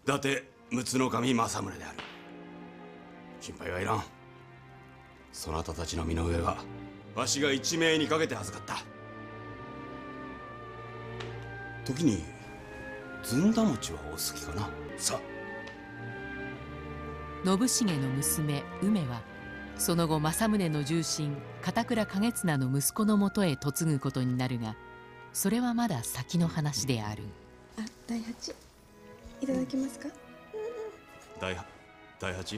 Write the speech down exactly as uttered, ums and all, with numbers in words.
伊達陸奥守政宗である。心配はいらん。そなたたちの身の上はわしが一命にかけて預かった。時にずんだ餅はお好きかな。さ信繁の娘梅はその後政宗の重臣片倉景綱の息子のもとへ嫁ぐことになるが、それはまだ先の話である。 あ、第八いただきますか。 第第八